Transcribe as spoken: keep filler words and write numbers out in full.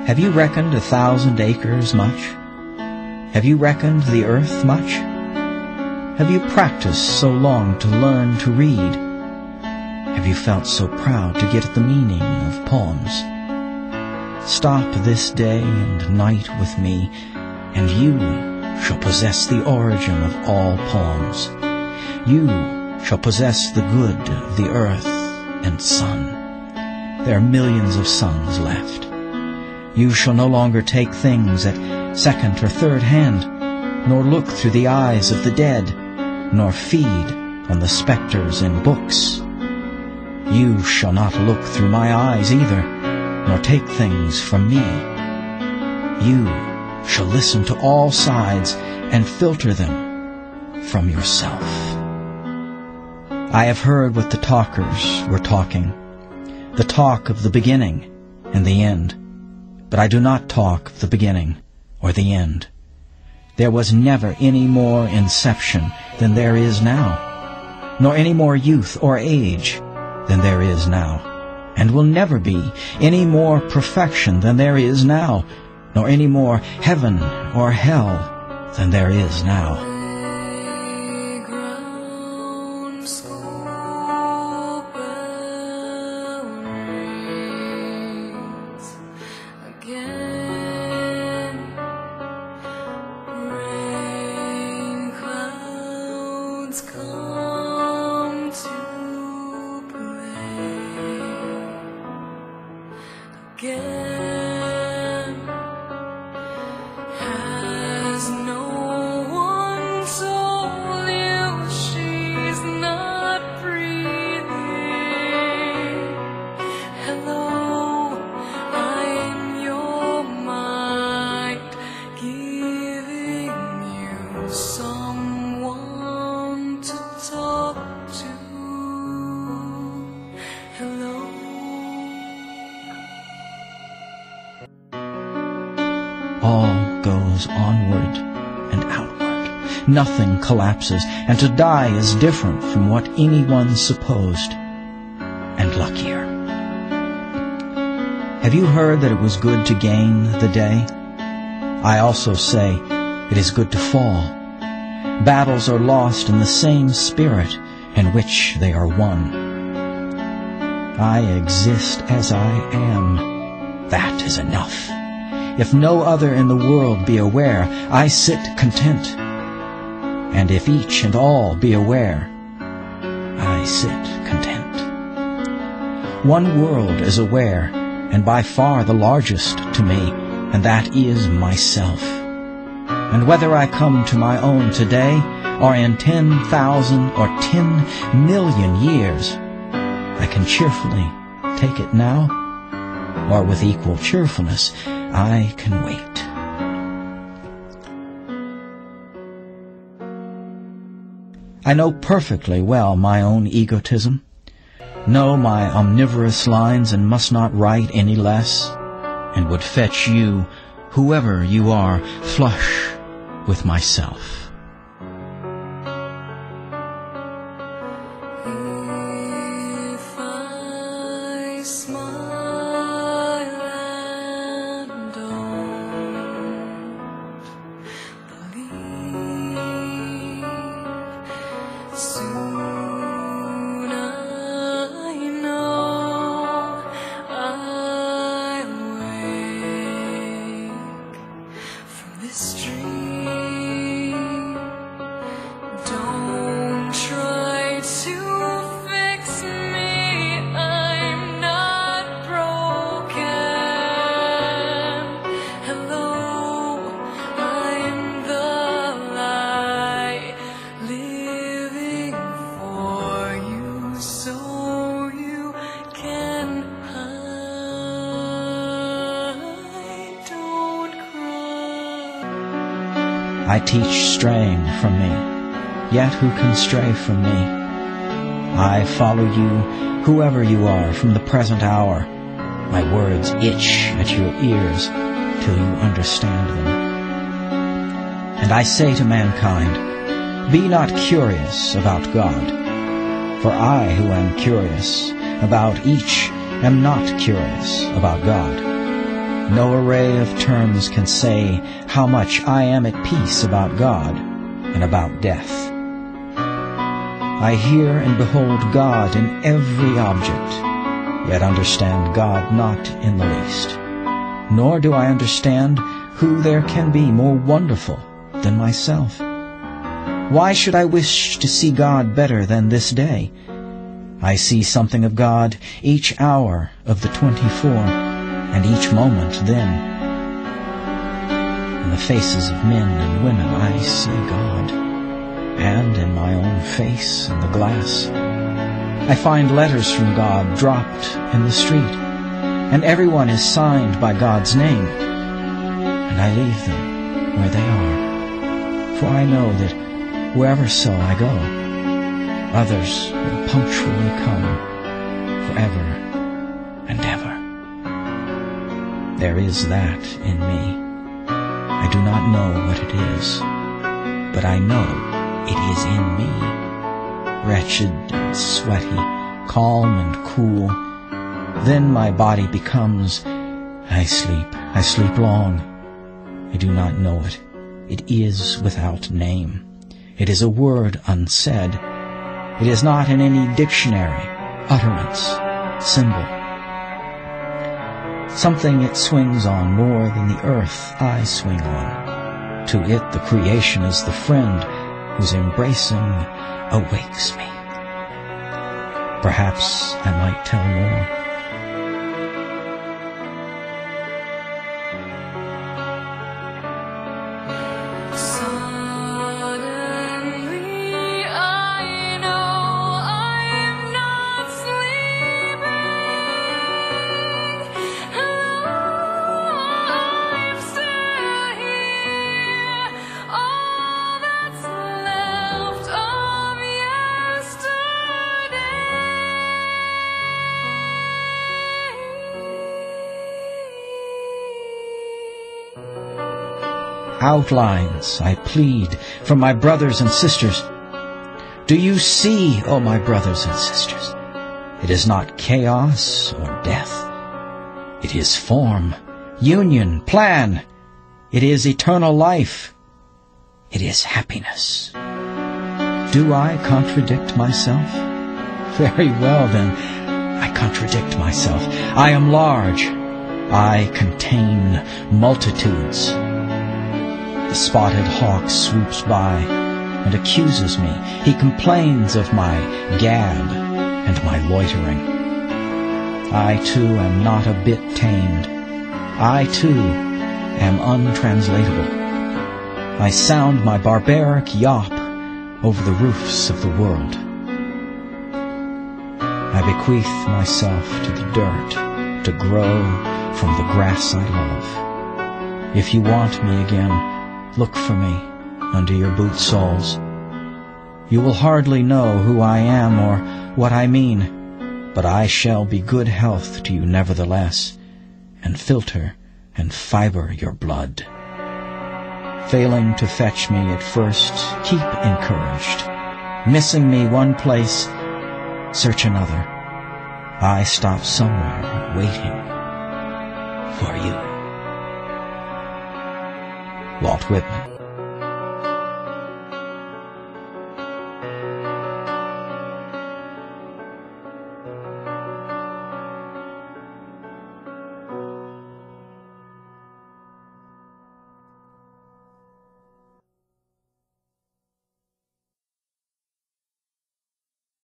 Have you reckoned a thousand acres much? Have you reckoned the earth much? Have you practiced so long to learn to read? Have you felt so proud to get at the meaning of poems? Stop this day and night with me, and you shall possess the origin of all poems. You shall possess the good of the earth and sun. There are millions of suns left. You shall no longer take things at second or third hand, nor look through the eyes of the dead, nor feed on the spectres in books. You shall not look through my eyes either, nor take things from me. You shall listen to all sides and filter them from yourself. I have heard what the talkers were talking, the talk of the beginning and the end. But I do not talk of the beginning or the end. There was never any more inception than there is now, nor any more youth or age than there is now, and will never be any more perfection than there is now, nor any more heaven or hell than there is now. Come to play again. Has no one told you she's not breathing? Hello, I'm your mind, giving you someone to talk to. Hello. All goes onward and outward. Nothing collapses, and to die is different from what anyone supposed, and luckier. Have you heard that it was good to gain the day? I also say it is good to fall. Battles are lost in the same spirit in which they are won. I exist as I am. That is enough. If no other in the world be aware, I sit content. And if each and all be aware, I sit content. One world is aware, and by far the largest to me, and that is myself. And whether I come to my own today, or in ten thousand or ten million years, I can cheerfully take it now, or with equal cheerfulness, I can wait. I know perfectly well my own egotism, know my omnivorous lines, and must not write any less, and would fetch you, whoever you are, flush with myself. If I smile and don't believe, soon I know I'll wake from this dream. Don't try to fix me, I'm not broken. Hello, I'm the light living for you, so you can hide. Don't cry. I teach straying from me, yet who can stray from me? I follow you, whoever you are, from the present hour. My words itch at your ears till you understand them. And I say to mankind, be not curious about God, for I who am curious about each am not curious about God. No array of terms can say how much I am at peace about God and about death. I hear and behold God in every object, yet understand God not in the least. Nor do I understand who there can be more wonderful than myself. Why should I wish to see God better than this day? I see something of God each hour of the twenty-four, and each moment then. In the faces of men and women I see God, and in my own face in the glass. I find letters from God dropped in the street, and everyone is signed by God's name, and I leave them where they are, for I know that wherever so I go, others will punctually come forever and ever. There is that in me. I do not know what it is, but I know it is in me. Wretched and sweaty, calm and cool. Then my body becomes, I sleep, I sleep long. I do not know it. It is without name. It is a word unsaid. It is not in any dictionary, utterance, symbol. Something it swings on more than the earth I swing on. To it the creation is the friend whose embracing awakes me. Perhaps I might tell more. Suddenly I know I'm not sleeping. I'm still here. All that's left of yesterday. Outlines I plead from my brothers and sisters. Do you see, O my brothers and sisters? It is not chaos or death. It is form, union, plan. It is eternal life. It is happiness. Do I contradict myself? Very well, then, I contradict myself. I am large. I contain multitudes. The spotted hawk swoops by and accuses me. He complains of my gab and my loitering. I, too, am not a bit tamed. I, too, am untranslatable. I sound my barbaric yawp over the roofs of the world. I bequeath myself to the dirt to grow from the grass I love. If you want me again, look for me under your boot soles. You will hardly know who I am or what I mean, but I shall be good health to you nevertheless, and filter and fiber your blood. Failing to fetch me at first, keep encouraged. Missing me one place, search another. I stop somewhere waiting for you. Walt Whitman.